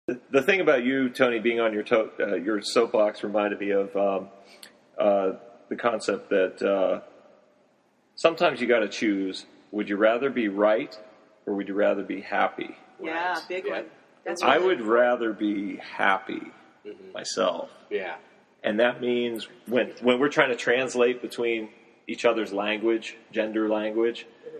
The thing about you, Tony, being on your soapbox reminded me of the concept that sometimes you got to choose. Would you rather be right or would you rather be happy? Yeah, Right. big one. That's I really would rather be happy myself. Yeah. And that means when we're trying to translate between each other's language, gender language,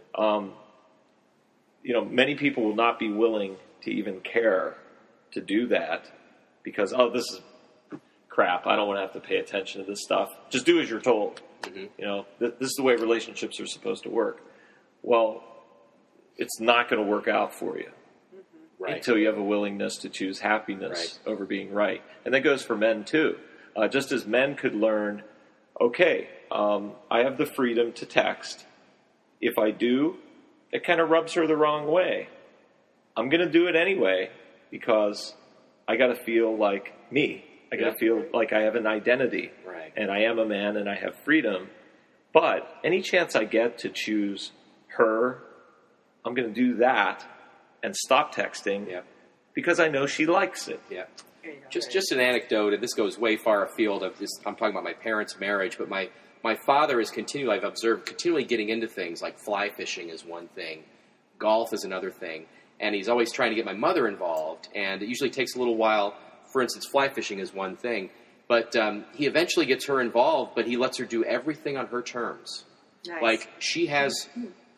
many people will not be willing to even care to do that because, this is crap. I don't want to have to pay attention to this stuff. Just do as you're told. This is the way relationships are supposed to work. Well, it's not going to work out for you until you have a willingness to choose happiness over being right. And that goes for men, too. Just as men could learn, okay, I have the freedom to text. If I do, it kind of rubs her the wrong way. I'm going to do it anyway because I got to feel like me. I got to feel like I have an identity. Right. And I am a man and I have freedom. But any chance I get to choose her, I'm going to do that and stop texting because I know she likes it. Yeah. Just an anecdote, and this goes way far afield of this. I'm talking about my parents' marriage, but my father is I've observed continually getting into things like fly fishing is one thing, golf is another thing, and he's always trying to get my mother involved, and it usually takes a little while. For instance, fly fishing is one thing, but he eventually gets her involved, but he lets her do everything on her terms. nice. Like she has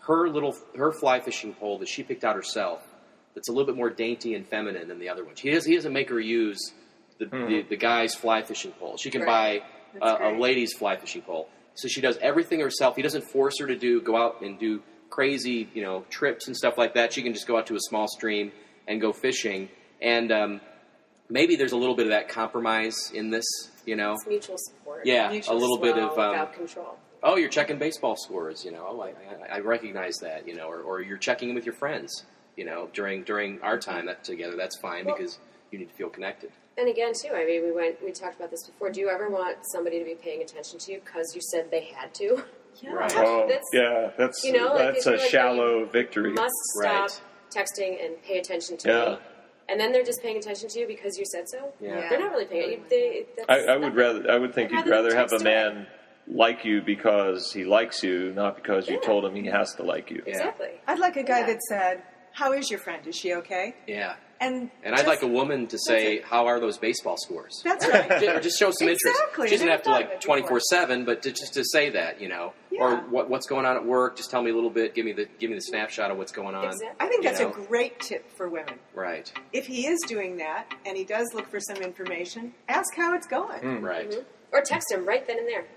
her fly fishing pole that she picked out herself. That's a little bit more dainty and feminine than the other one. He doesn't make her use the guy's fly fishing pole. She can buy a lady's fly fishing pole. So she does everything herself. He doesn't force her to go out and do crazy, trips and stuff like that. She can just go out to a small stream and go fishing. And maybe there's a little bit of that compromise in this, It's mutual support. Yeah, Mutual a little bit of without control. oh, you're checking baseball scores, I recognize that, or you're checking in with your friends, during our time together. That's fine because you need to feel connected. And again, too, we talked about this before. Do you ever want somebody to be paying attention to you because you said they had to? Yeah. Right. Oh, That's, that's that's a shallow victory. Must stop texting and pay attention to me. And then they're just paying attention to you because you said so. Yeah. They're not really paying. I would think you'd rather have a text man like you because he likes you, not because you told him he has to like you. Exactly. I'd like a guy that said, "How is your friend? Is she okay?" Yeah. And I'd like a woman to say, "How are those baseball scores?" That's right. Or just show some interest. Exactly. She doesn't have to I never thought of it 24/7, but just to say that, Yeah. Or what's going on at work. Just tell me a little bit. Give me the snapshot of what's going on. Exactly. I think that's You a know. great tip for women. Right. If he is doing that and he does look for some information, ask how it's going. Right. Mm-hmm. Or text him right then and there.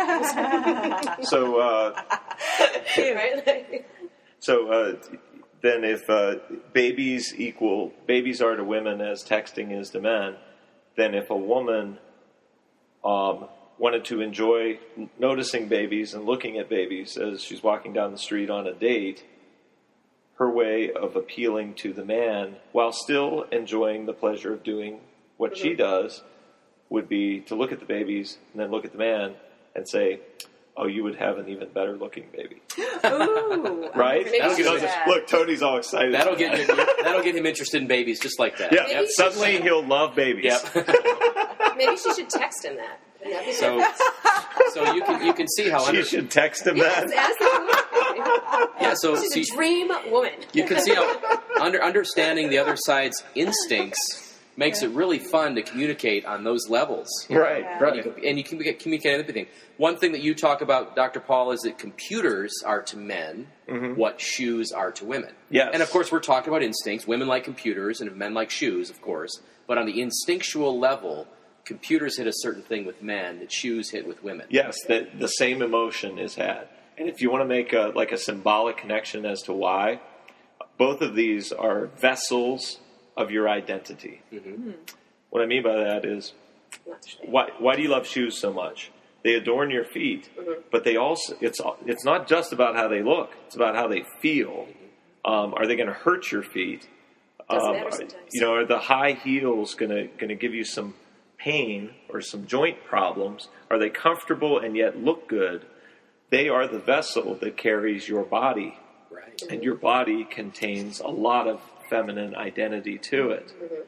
So, Right? then if babies are to women as texting is to men, then if a woman wanted to enjoy noticing babies and looking at babies as she's walking down the street on a date, her way of appealing to the man while still enjoying the pleasure of doing what she does would be to look at the babies and then look at the man and say, "Oh, you would have an even better looking baby." Ooh. Right? That'll get Look, Tony's all excited. That'll get him interested in babies just like that. Yeah, Maybe suddenly he'll love babies. Yep. Maybe she should text him that. Wouldn't that be So you can see how She should text him that. She's a dream woman. You can see how understanding the other side's instincts makes it really fun to communicate on those levels. Right. And you can communicate everything. One thing that you talk about, Dr. Paul, is that computers are to men what shoes are to women. Yes. And, of course, we're talking about instincts. Women like computers and men like shoes, of course. But on the instinctual level, computers hit a certain thing with men that shoes hit with women. Yes, the same emotion is had. And if you want to make a symbolic connection as to why, both of these are vessels of your identity. What I mean by that is, why do you love shoes so much? They adorn your feet, but they also it's not just about how they look; it's about how they feel. Are they going to hurt your feet? Doesn't matter sometimes. Are the high heels going to give you some pain or some joint problems? Are they comfortable and yet look good? They are the vessel that carries your body, Right. and your body contains a lot of feminine identity to it.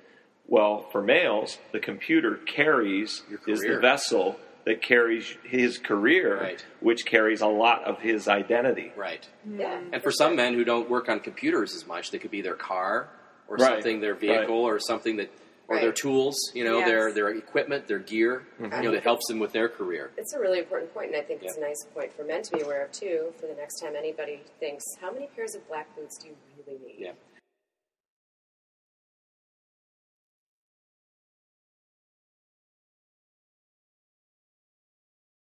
Well, for males, the computer is the vessel that carries his career, Right. which carries a lot of his identity. Right. Yeah. And for some men who don't work on computers as much, they could be their car or Right. something, their vehicle or something that, or their Right. tools, you know, Yes. their equipment, their gear, you know, that helps them with their career. It's a really important point, and I think it's a nice point for men to be aware of, too, for the next time anybody thinks, how many pairs of black boots do you really need? Yeah.